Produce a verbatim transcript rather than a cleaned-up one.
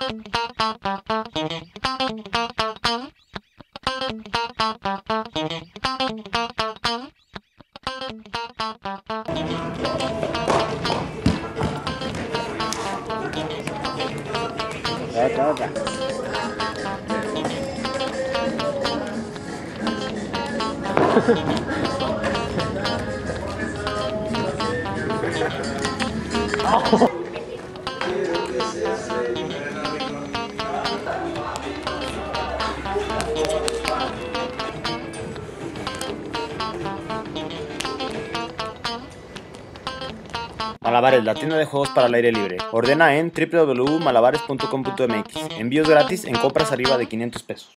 Otra, otra. Malabares, la tienda de juegos para el aire libre. Ordena en w w w punto malabares punto com punto m x. Envíos gratis en compras arriba de quinientos pesos.